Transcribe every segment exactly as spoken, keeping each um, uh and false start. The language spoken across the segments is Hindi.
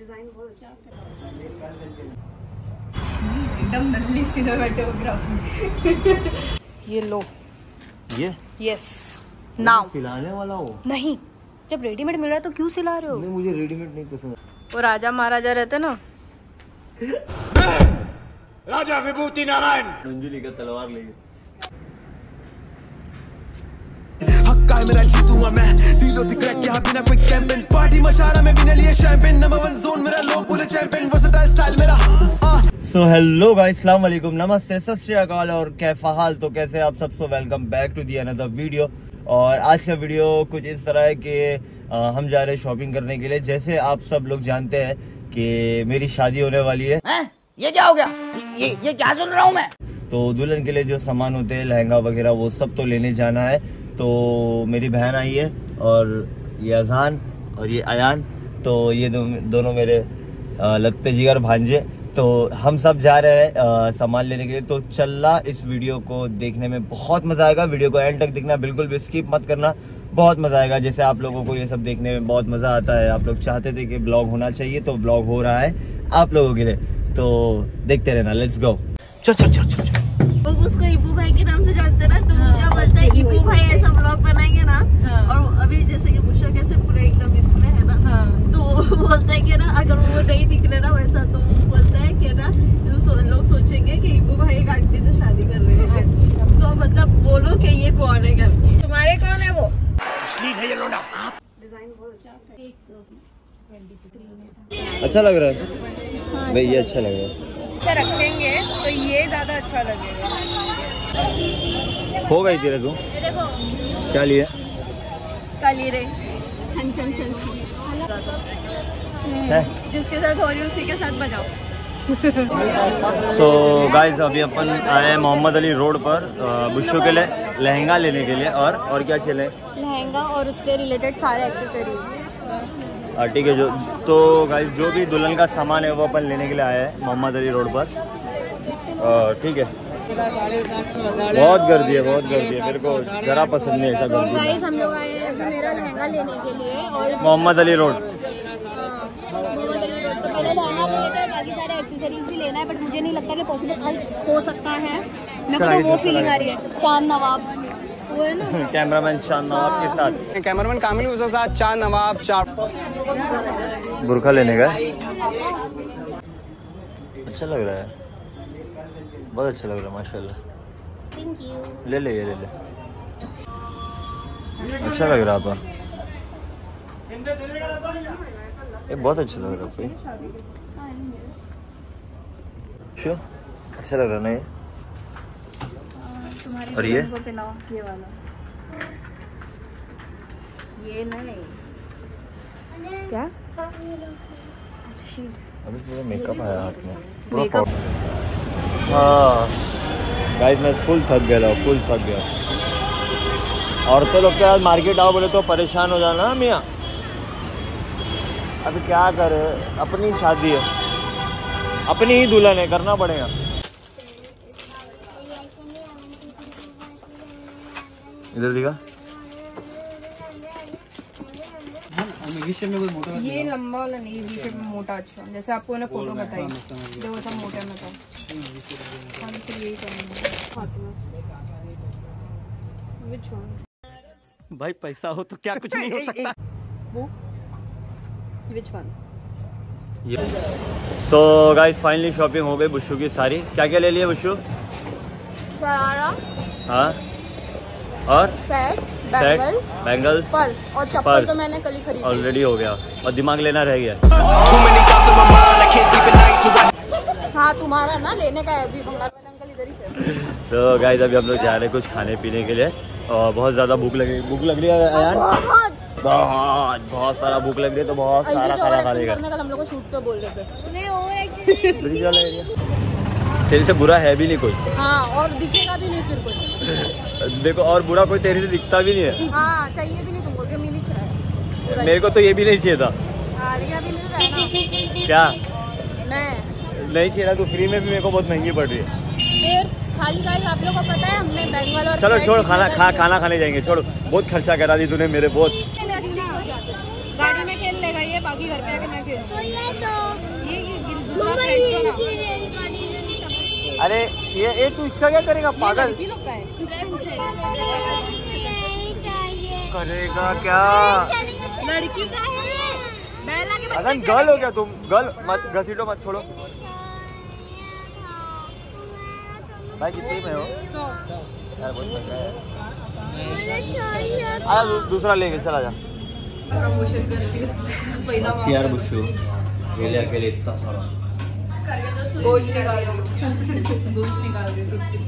डिजाइन बहुत अच्छा एकदम नल्ली सिनेमेटोग्राफी। ये लो ये यस नाउ सिलाने वाला हो नहीं, जब रेडीमेड मिल रहा है तो क्यों सिला रहे हो? नहीं, मुझे रेडीमेड नहीं पसंद। वो राजा महाराजा रहते ना, राजा विभूति नारायण मंजुली का तलवार ले हक्का है मेरा, जीतूंगा मैं। डीलो दी क्रैक यहाँ बिना कोई कैंपेन, पार्टी मचा रहा मैं बिना लिए शैंपेन। नंबर वन जोन मेरा, लोग बोले चैंपियन, वर्सेटाइल स्टाइल मेरा। सो हेलो गाइस, अस्सलाम वालेकुम, नमस्ते, सत श्री अकाल और कैफा हाल। तो कैसे आप सब? So welcome back to the another video. और आज का वीडियो कुछ इस तरह है कि हम जा रहे हैं शॉपिंग करने के लिए। जैसे आप सब लोग जानते हैं कि मेरी शादी होने वाली है। हैं? ये क्या हो गया? ये ये क्या सुन रहा हूँ मैं? तो दुल्हन के लिए जो सामान होते हैं, लहंगा वगैरह, वो सब तो लेने जाना है। तो मेरी बहन आई है और ये अजान और ये अयान, तो ये दो, दोनों मेरे लगते जिगर भांजे। तो हम सब जा रहे हैं सामान लेने के लिए। तो चलना, इस वीडियो को देखने में बहुत मजा आएगा। वीडियो को एंड तक देखना, बिल्कुल भी स्किप मत करना, बहुत मजा आएगा। जैसे आप लोगों को ये सब देखने में बहुत मजा आता है, आप लोग चाहते थे कि ब्लॉग होना चाहिए, तो ब्लॉग हो रहा है आप लोगों के लिए। तो देखते रहना, लेट्स गो। चल चल चल चल। लोग उसको इबू भाई के नाम से जानते ना, तो वो क्या बोलता है, इबू भाई ऐसा ब्लॉग बनाएंगे ना। और अभी जैसे कि बुशरा कैसे पूरे एकदम इसमें है ना, तो वो बोलता है कि ना अगर वो नहीं दिख रहे ना वैसा, तो वो बोलता है कि ना लोग सोचेंगे कि इबू भाई एक आंटी से शादी कर रहे हैं। तो मतलब बोलो कि ये कौन है करके। तुम्हारे कौन है वो? है ये लोना। डिजाइन बहुत अच्छा। अच्छा लग रहा है भाई, ये अच्छा लग रहा है। अच्छा रखेंगे तो ये ज्यादा अच्छा लगेगा। हो गई तेरे तू देखो क्या लिए? काली रे छन छन छन है? जिसके साथ हो रही उसी के साथ बजाओ। सो गाइस, अभी अपन आए हैं मोहम्मद अली रोड पर बुशो के लिए लहंगा लेने के लिए। और और क्या चले? लहंगा और उससे रिलेटेड सारे एक्सेसरीज। ठीक है। जो तो गाइस, जो भी दुल्हन का सामान है वो अपन लेने के लिए आए हैं मोहम्मद अली रोड पर। ठीक है। बहुत गर्दी है, बहुत गर्दी है, मेरे को जरा पसंद नहीं ऐसा गर्दी। गाइस हम लोग आए हैं अभी मेरा लहंगा लेने के लिए और मोहम्मद अली रोड। मोहम्मद अली रोड तो पहले लहंगा लेना है, बाकी सारे एक्सेसरीज भी लेना है। बट मुझे नहीं लगता कि पॉसिबल आज हो सकता है। मेरे को तो वो फीलिंग आ रही है चांद नवाब, वो है ना कैमरामैन चांद नवाब के साथ, कैमरामैन कामिल उसके साथ चांद नवाब चार बुरखा लेने का। अच्छा लग रहा है, बहुत अच्छा लग रहा है माशाल्लाह। Thank you. ले ले ये ले ले, अच्छा लग रहा है। ये बहुत अच्छा लग रहा है। श्योर अच्छा लग रहा है ना ये? और ये को पहनाओ ये वाला, ये नहीं क्या अभी पूरा मेकअप आया हाथ में पूरा। हाँ गाइस, मैं फुल थक गया, फुल थक गया। औरतें लोग के आज मार्केट आओ बोले तो परेशान हो जाना मियाँ। अभी क्या करे, अपनी शादी है, अपनी ही दुल्हन है, करना पड़ेगा। इधर दिखा, ये लंबा वाला नहीं, वी शेप में मोटा। अच्छा जैसे आपको ना फोटो बताई जो वो सब मोटे में था। भाई पैसा हो तो क्या कुछ नहीं हो सकता। वो which one? So guys, finally shopping हो गई बुशू की सारी। क्या क्या ले लिया बुशू? शरारा, हाँ, और सेट, बैंगल, बैंगल्स, पर्स और चप्पल तो मैंने कल ही खरीदी ऑलरेडी हो गया। और दिमाग लेना रह गया। हाँ तुम्हारा ना लेने का है अभी, भंगार वाले अंकल इधर ही चल। तो गाइस, अभी हम लोग जा रहे हैं कुछ खाने पीने के लिए और बहुत ज़्यादा भूख लगी भूख लग रही है यार, बहुत बहुत सारा भूख लग रही है। तो बहुत सारा खाना खाने का हम लोग को शूट पे बोल रहे थे। तेरे से बुरा है भी नहीं कोई। हाँ, और दिखेगा भी नहीं फिर कोई। देखो, और बुरा कोई तेरे से दिखता भी नहीं है। हाँ, चाहिए भी नहीं तुमको कि मिल ही चाहिए। मेरे को तो ये भी नहीं चाहिए था। हाँ, भी मिल रहा है ना। क्या मैं नहीं चाहिए था? तो फ्री में भी मेरे को बहुत महंगी पड़ रही है। फिर खाली गाइस, आप लोगों को पता है हमने बैंगल और चलो छोड़, खाना खा खाना खाने जाएंगे। छोड़, बहुत खर्चा करा दी तूने मेरे। बहुत गाड़ी में खेल लेगा ये, बाकी घर पे आके मैं खेल। अरे ये ये तू इसका क्या करेगा पागल? करेगा क्या? लड़की का है। बेला के अदन गर्ल हो गया तुम, गर्ल मत घसीटो मत छोड़ो। भाई कितने में हो? यार बहुत महंगा है। आ दू, दूसरा लेंगे चला जा। यार बुशु अकेले अकेले इतना सारा गोश्त निकाल दो, गोश्त निकाल दो।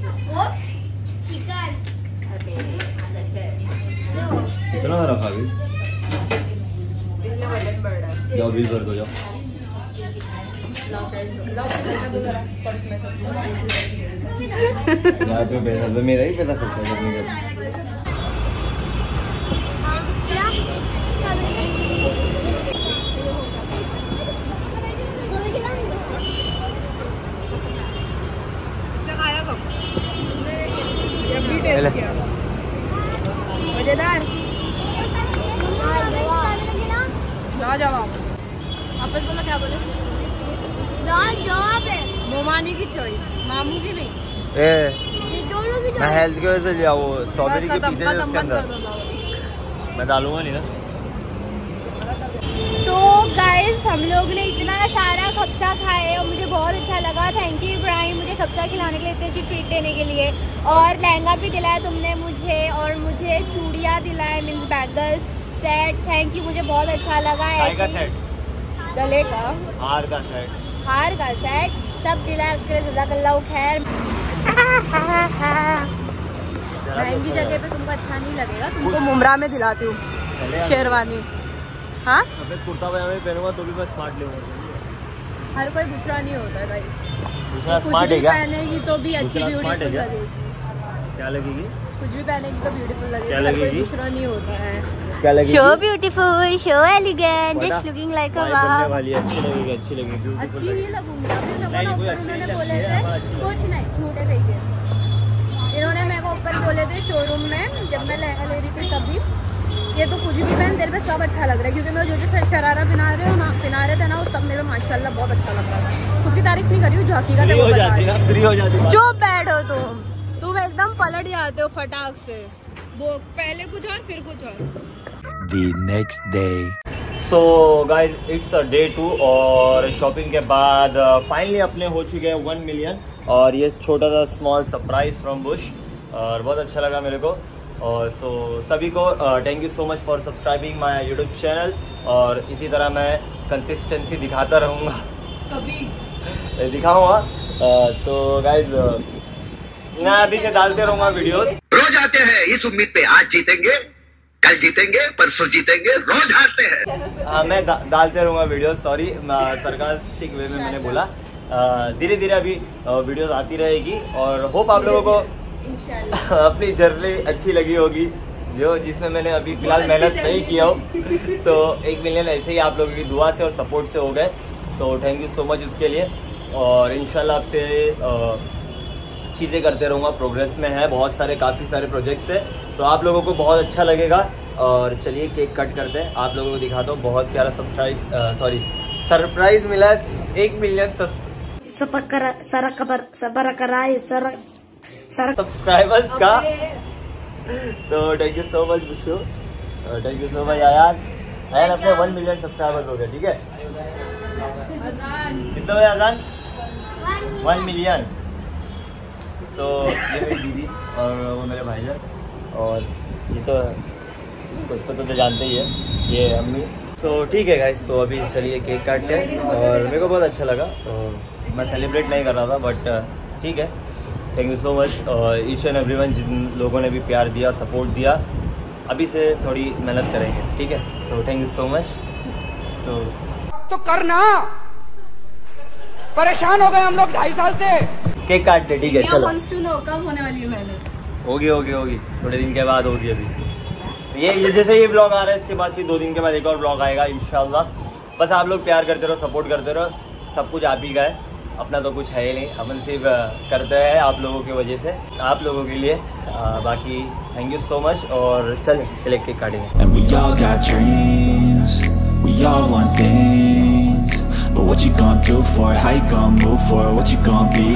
कितना रखा अभी? इसलिए वजन बढ़ रहा है। जाओ बिल भर दो जाओ। यहाँ पे पैसा तो मेरा ही पैसा खर्चा करने का। मजेदार। लाजवाब। वापस बोलो क्या बोले? लाजवाब है। मोमानी की चॉइस, मामू की नहीं। ए, मैं हेल्थ की वजह से लिया वो स्ट्रॉबेरी के पीछे उसके अंदर मैं डालूंगा नहीं ना। तो गाइस हम लोग ने इतना सारा खप्सा खाए और मुझे बहुत अच्छा लगा। थैंक यू इब्राहिम मुझे खप्सा खिलाने के लिए, इतनी अच्छी ट्रीट देने के लिए। और लहंगा भी दिलाया तुमने मुझे, और मुझे चूड़ियाँ दिलाए, means bangles set. Thank you, मुझे बहुत अच्छा लगा। ऐसे गले का, हार का सेट, हार का सेट सब दिलाया, उसके लिए जज़ाकल्लाह खैर। महंगी जगह पे तुमको अच्छा नहीं लगेगा, तुमको मुमरा में दिलाती हूँ शेरवानी। हाँ कुर्ता पजामा पहनूंगा तो भी मैं स्मार्ट लगूंगा। हर कोई बुशरा नहीं होता है गाइस। दूसरा स्मार्ट है क्या? पहनेगी तो भी अच्छी ब्यूटीफुल लगेगी। क्या लगेगी? कुछ भी पहनेगी तो ब्यूटीफुल लगेगी। क्या हर कोई लगेगी? बुशरा नहीं होता है। क्या लगेगी? So beautiful, so elegant, just looking like a wow. वाली अच्छी लगेगी, अच्छी लगेगी, अच्छी ही लगूंगी। अभी मेरे को नहीं, ना कोई ऊपर अच्छी उन्होंने नहीं बोले लगती थे है, अच्छी कुछ नहीं, झूठे कहिए। इन्होंने मेरे को ऊपर बोले थे शोरूम में जब मैं लहंगा ले रही थी तभी, ये तो कुछ भी पहन तेरे पे सब अच्छा लग रहा है। क्योंकि मैं जो जो शरारा पहना रहे हो ना पहना रहे थे ना वो सब मेरे पे माशाल्लाह बहुत अच्छा लग रहा था। खुद की तारीफ नहीं कर रही हूँ, झांकी का फ्री हो जाती ना, फ्री हो जाती। जो बैठ हो तुम तुम एकदम पलट जाते हो फटाक से। वो पहले कुछ और फिर कुछ और। The next day. So guys it's a day two और शॉपिंग के बाद फाइनली uh, अपने हो चुके हैं वन मिलियन। और ये छोटा सा स्मॉल सरप्राइज फ्रॉम बुश और बहुत अच्छा लगा मेरे को। और सो so, सभी को thank you so much for subscribing my YouTube channel. और इसी तरह मैं कंसिस्टेंसी दिखाता रहूँगा, कभी दिखाऊँगा। uh, तो गाइस uh, मैं अभी से डालते रहूँगा वीडियोस। रोज आते हैं इस उम्मीद पे आज जीतेंगे, कल जीतेंगे, परसों जीतेंगे, रोज हारते हैं। हाँ मैं दा, डालते रहूँगा वीडियोस। सॉरी सरकास्टिक वे में मैंने बोला। धीरे धीरे अभी वीडियोस आती रहेगी और होप आप लोगों को अपनी जर्नी अच्छी लगी होगी, जो जिसमें मैंने अभी फिलहाल मेहनत नहीं किया हो। तो एक मिलियन ऐसे ही आप लोगों की दुआ से और सपोर्ट से हो गए, तो थैंक यू सो मच उसके लिए। और इंशाल्लाह आपसे चीज़ें करते रहूँगा, प्रोग्रेस में है बहुत सारे, काफ़ी सारे प्रोजेक्ट्स है, तो आप लोगों को बहुत अच्छा लगेगा। और चलिए केक कट करते हैं, आप लोगों को दिखाता हूँ। बहुत प्यारा सब्सक्राइब सॉरी सरप्राइज मिला है, एक मिलियन सब्सक्राइबर्स का। तो thank you so much Bushu, thank you so much Ayaan. Ayaan अपने वन मिलियन सब्सक्राइबर्स हो गए, ठीक है? कितना हुआ आजान? One million. तो ये मेरी दीदी और वो मेरे भाईजान, और ये तो इसको इसको तो, तो जानते ही है, ये अम्मी। तो ठीक है गाइस, तो अभी चलिए केक काटते हैं। और मेरे को बहुत अच्छा लगा, और मैं सेलिब्रेट नहीं कर रहा था, बट ठीक है। Thank you so much each and everyone, जिन लोगों ने भी प्यार दिया, सपोर्ट दिया। अभी से थोड़ी मेहनत करेंगे, ठीक है? तो थैंक यू सो मच। तो तो करना, परेशान हो गए हम लोग ढाई साल से। केक काटते, ठीक है? चलो कब होने वाली है मेहनत? होगी होगी होगी थोड़े दिन के बाद होगी। अभी ये, ये जैसे ये ब्लॉग आ रहा है, इसके बाद फिर दो दिन के बाद एक और ब्लॉग आएगा इंशाल्लाह। बस आप लोग प्यार करते रहो, सपोर्ट करते रहो, सब कुछ आप ही का है, अपना तो कुछ है ही नहीं, अपन सिर्फ करते हैं आप लोगों की वजह से, आप लोगों के लिए। आ, बाकी थैंक यू सो मच, और चल पहले केक काटेंगे। And we all got dreams, we all want things, but what you gonna do for it? How you gonna move for it? What you gonna be?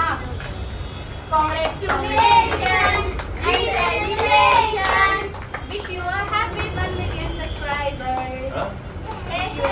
Congratulations! Congratulations! Wish you a happy one million subscribers. Huh? Thank you.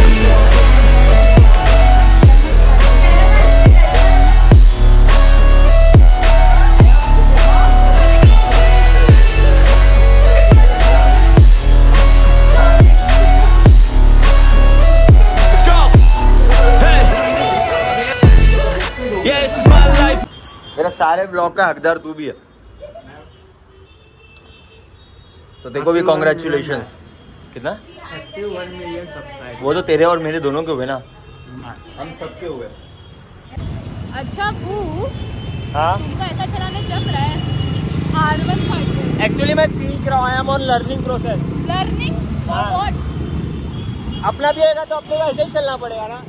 मेरा सारे ब्लॉग का हकदार तू भी है, तो देखो भी कॉन्ग्रेचुलेशंस। कितना? वो तो तेरे और मेरे दोनों के हुए ना, हम सबके हुए। अच्छा बू, हाँ तुमको ऐसा चलाने जम रहा है? आर वन फाइव एक्चुअली मैं सीख रहा हूँ, I am on learning process. Learning for what? अपना भी आएगा तो अपने को ऐसे ही चलना पड़ेगा ना।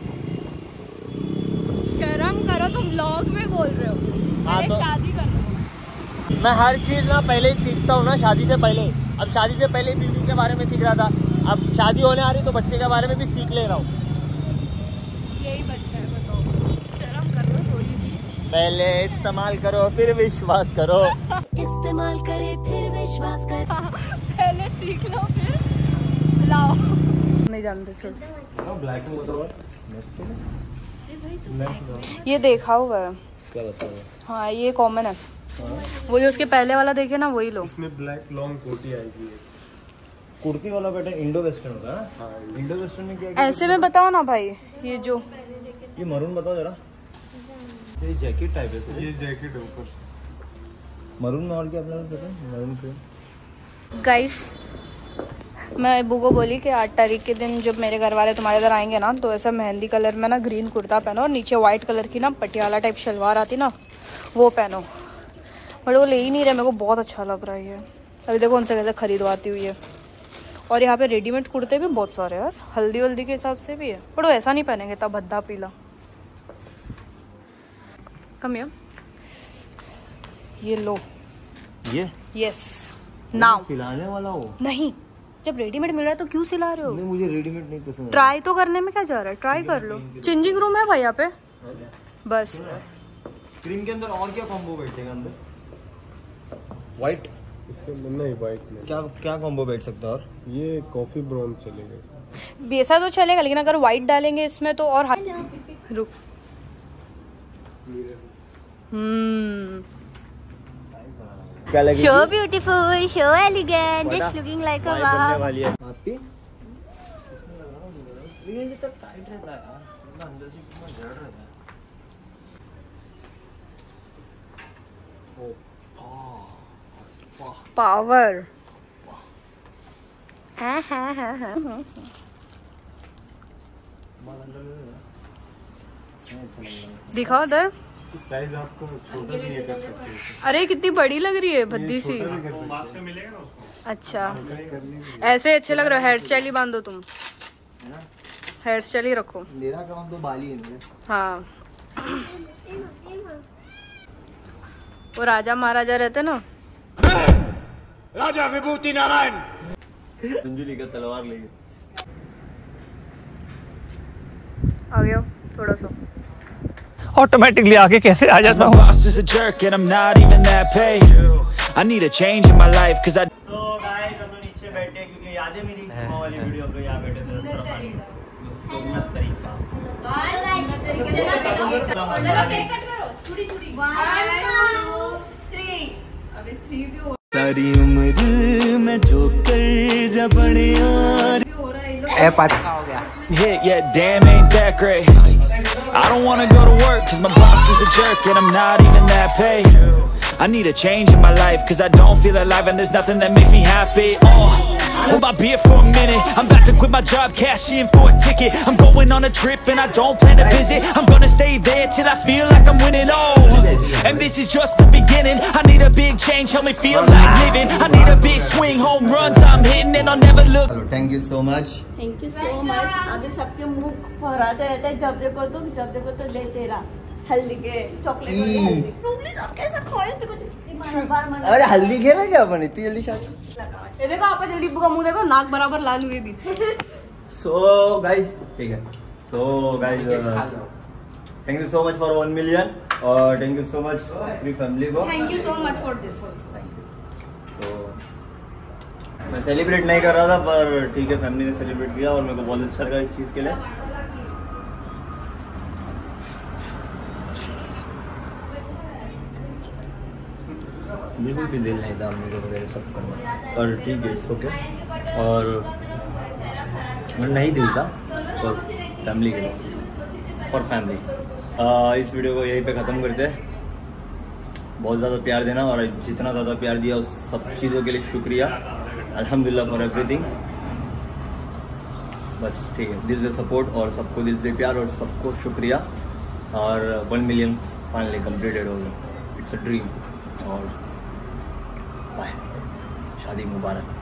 शर्म करो, तुम व्लॉग में बोल रहे हो। हाँ, पहले तो शादी करना। मैं हर चीज ना पहले ही सीखता हूँ ना, शादी से पहले। अब शादी से पहले बीवी के बारे में सीख रहा था, अब शादी होने आ रही तो बच्चे के बारे में भी सीख ले रहा हूँ। यही बच्चा है, बताओ। शर्म कर लो थोड़ी सी। पहले इस्तेमाल करो फिर विश्वास करो। इस्तेमाल करे फिर विश्वास कर। पहले सीख लो फिर लाओ। नहीं जानते, छोड़। ब्लैक ये देखा हुआ है, क्या बताओ? हाँ ये कॉमन है। वो जो उसके पहले वाला देखे ना, वही लो। इसमें ब्लैक लॉन्ग कोटी आएगी। कुर्ती वाला पैटर्न इंडो वेस्टर्न होता है ना? इंडो वेस्टर्न में क्या क्या ऐसे में बताओ ना भाई, ये जो ये मरून बताओ जरा। ये जैकेट टाइप है, ये जैकेट है ऊपर से मरून में। और क्या अपना पता है? मरून पे गाइस, मैं अबू को बोली कि आठ तारीख के दिन जब मेरे घर वाले तुम्हारे इधर आएंगे ना, तो ऐसा मेहंदी कलर में ना ग्रीन कुर्ता पहनो और नीचे वाइट कलर की ना पटियाला टाइप शलवार आती ना, वो पहनो। बट वो ले ही नहीं रहे, मेरे को बहुत अच्छा लग रहा है ये। अभी देखो उनसे कैसे खरीदवाती हुई है। और यहाँ पे रेडीमेड कुर्ते भी बहुत सारे यार, हल्दी वल्दी के हिसाब से भी है। बट वो ऐसा नहीं पहनेंगे, तब भद्दा पीला। कम यार, ये लो। ये यस नाउ। सिलाने वाला हो? नहीं, जब रेडीमेड मिल रहा है तो क्यों सिला रहे हो? नहीं, मुझे रेडीमेड नहीं पसंद। ट्राई तो करने में क्या जा रहा है, ट्राई कर लो। चेंजिंग रूम है भाई यहाँ पे, बस। क्रीम के अंदर और क्या कॉम्बो बैठेगा अंदर? व्हाइट इसके अंदर नहीं, वाइट में क्या क्या कॉम्बो बैठ सकता है? और ये कॉफी ब्राउन चलेगा इसमें। वैसा तो चलेगा, लेकिन अगर व्हाइट डालेंगे इसमें तो और रुक। हम्म क्या लगेगी? So beautiful, so elegant, just looking like a बनने वाव। वाली है आपकी। ये तो टाइट रहता है यार, इतना अंदर से कितना जड़ रहता है। पावर। हाँ हाँ हाँ हाँ। दिखाओ उधर। साइज आपको छोटा भी ये कर सकते हैं। अरे कितनी बड़ी लग रही है, भद्दी सी। अच्छा, ऐसे अच्छे लग रहे हो। हेयर स्टाइल ही बांधो तुम, हेयर स्टाइल ही रखो। मेरा काम तो बाली है मेरे। हाँ, वो राजा महाराजा रहते ना, राजा विभूति नारायण। संजुली का तलवार लेके आ गया थोड़ा सा। ऑटोमेटिकली आगे कैसे आ जाता हूँ? Boss is a jerk and I'm not even that paid. I need a change in my life cause I तो गाइस हम लोग नीचे बैठे क्योंकि याद है मेरी जुम्मा वाली वीडियो हम लोग यहाँ बैठे थे सुन्नत तरीका। सारी उम्र में जो कर्ज बड़े यार ए पता हो गया। Yeah, yeah, damn ain't that great. I don't wanna go to work cause my boss is a jerk and I'm not even that paid. I need a change in my life cause I don't feel alive and there's nothing that makes me happy. Oh, hold my beer for a minute. I'm about to quit my job, cash in for a ticket. I'm going on a trip and I don't plan to visit. I'm gonna stay there till I feel like I'm winning. Oh, and this is just the beginning. I need a big change, help me feel like living. I need a big swing, home runs I'm hitting and I'll never look. Hello, thank you so much. Thank you so much. अभी सबके मुंह फहराते रहते हैं, जब देखो तो जब देखो तो ले तेरा हल्दी के चॉकलेट वाली हल्दी। प्लीज आप कैसे खोए तो कुछ बार मन। अरे हल्दी खेला क्या अपन इतनी जल्दी शादी? ये देखो आपका जल्दी का मुंह देखो, नाक बराबर लाल हुए भी। सो गाइस ठीक है, so guys thank you so much for one million और थैंक यू सो मच पूरी फैमिली को। Thank you so much for this. Thank you. तो मैं सेलिब्रेट नहीं कर रहा था पर ठीक है, फैमिली ने सेलिब्रेट किया और मेरे को बहुत अच्छा लगा इस चीज़ के लिए। बिल्कुल भी दिल नहीं था मुझे वगैरह सब करना, पर ठीक है, इट्स ओके। और मैं नहीं दिल था और फैमिली के लिए, फॉर फैमिली। इस वीडियो को यहीं पे ख़त्म करते हैं। बहुत ज़्यादा प्यार देना और जितना ज़्यादा प्यार दिया उस सब चीज़ों के लिए शुक्रिया। अल्हम्दुलिल्लाह फॉर एवरीथिंग। बस ठीक है, दिल से सपोर्ट और सबको दिल से प्यार और सबको शुक्रिया। और वन मिलियन फाइनली कंप्लीटेड हो गया, इट्स अ ड्रीम। और बाय, शादी मुबारक।